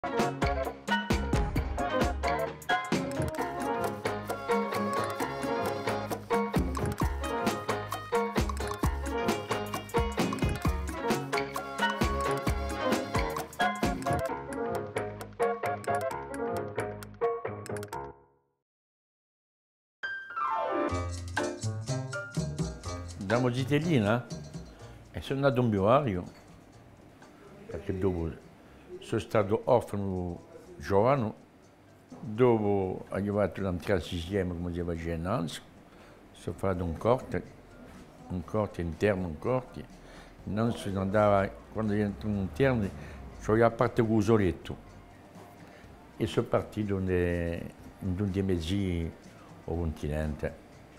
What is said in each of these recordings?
Da Mozitellina e sono andato a un bioario, perché dopo sono stato orfano giovane, dopo ho arrivato all'entrata al sistema, come si faceva innanzi, sono fatto un corte interno, un corte, non si andava, quando entro in interno, c'ho la parte con l'usoletto e sono partito in due mesi al continente.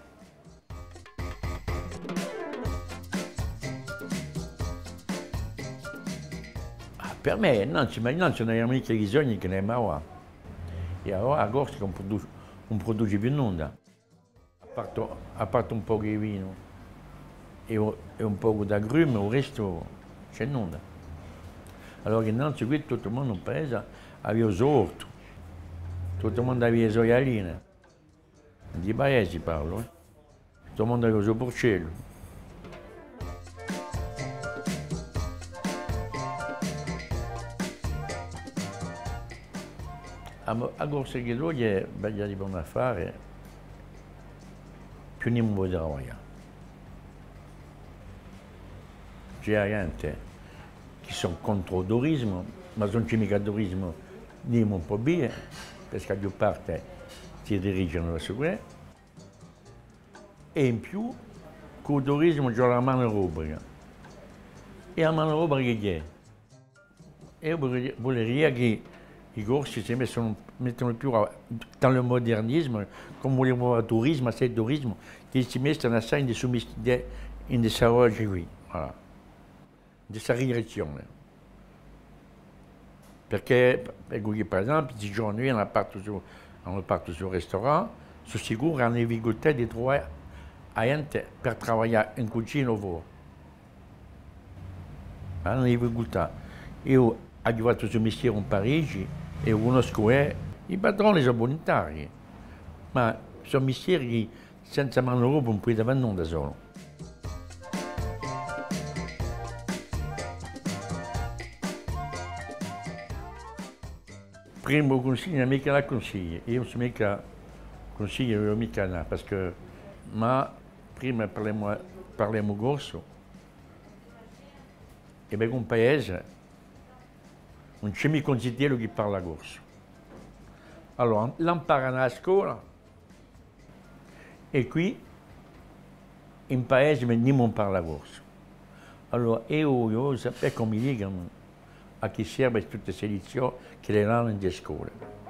Per me non era mica bisogno che ne aveva. E allora a Gorsi non produce più nulla. A parte un po' di vino e un po' di agrume, il resto c'è nulla. Allora innanzi qui tutto il mondo in paese aveva il suo orto, tutto il mondo aveva le soialine. Di paesi parlo, tutto il mondo aveva il suo porcello. A Gorsi che lui è bello di buon affare, più non vuole lavorare. C'è gente che sono contro il turismo, ma non c'è mica il turismo né un po' bene, perché da parte si dirigono verso qui. E in più, con il turismo c'è la mano rubrica. E la mano rubrica che è? E vuol dire che i Gorsi si mettono più nel modernismo, come vogliamo il turismo, se il turismo, che si mettono assai in desarrollo qui, voilà, in questa direzione. Perché, per esempio, questi giorni hanno fatto sul ristorante, sono sicuro che hanno difficoltà di trovare gente per lavorare in cucina o fuori. Hanno difficoltà. Io ho fatto questo mestiere in Parigi, e conosco i padroni sono volontari, ma sono mestieri che senza manodopera non puoi fare nulla da solo. Primo consiglio, mica la consiglio, io non sono mica consiglio, io mica là, perché ma prima parliamo grosso, e per un paese non c'è mica un cittadino che parla corso. Allora, l'imparano a scuola e qui in paese non parla corso. Allora, io sapevo come dicono a chi serve tutte queste lezioni che le danno in scuola.